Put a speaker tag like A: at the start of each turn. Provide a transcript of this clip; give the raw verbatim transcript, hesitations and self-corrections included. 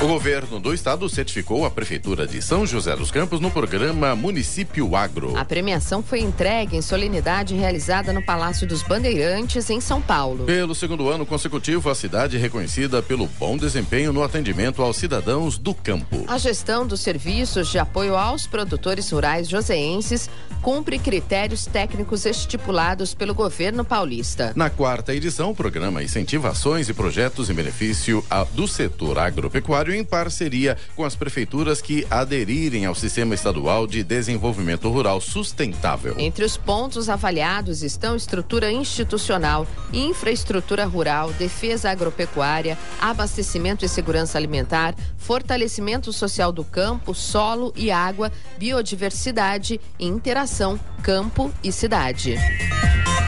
A: O governo do estado certificou a prefeitura de São José dos Campos no programa Município Agro.
B: A premiação foi entregue em solenidade realizada no Palácio dos Bandeirantes, em São Paulo.
A: Pelo segundo ano consecutivo, a cidade é reconhecida pelo bom desempenho no atendimento aos cidadãos do campo.
B: A gestão dos serviços de apoio aos produtores rurais joseenses cumpre critérios técnicos estipulados pelo governo paulista.
A: Na quarta edição, o programa incentiva ações e projetos em benefício a, do setor agropecuário em parceria com as prefeituras que aderirem ao Sistema Estadual de Desenvolvimento Rural Sustentável.
B: Entre os pontos avaliados estão estrutura institucional, infraestrutura rural, defesa agropecuária, abastecimento e segurança alimentar, fortalecimento social do campo, solo e água, biodiversidade e interação campo e cidade.